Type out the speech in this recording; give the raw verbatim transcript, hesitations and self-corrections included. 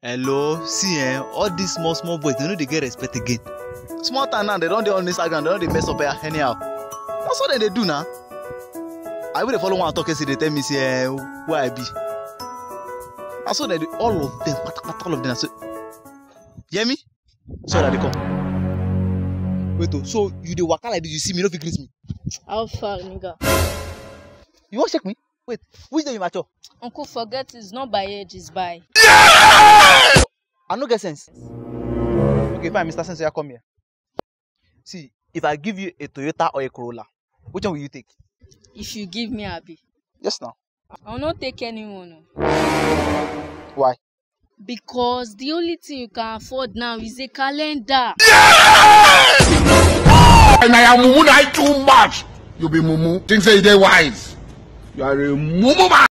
Hello, see eh, all these small small boys, they know they get respect again. Small time now, they don't dey on Instagram, they don't dey mess up here anyhow. That's what they do now. I will follow one talk, say they tell me say uh, where I be. That's what they do. All of them, all of them. So, you hear me? So that they come. Wait, oh, so you the waka like this? You see me, no fit greet me. How far, nigga? You want check me? Wait, which day you mature? Uncle, forget it's not by age, it's by. I no get sense. Okay, fine, Mister Sensei, come here. See, if I give you a Toyota or a Corolla, which one will you take? If you give me Abi. Yes, now. I will not take anyone. Why? Because the only thing you can afford now is a calendar. And I am mumu too much. You be mumu. Think say they wise. You are a mumu man.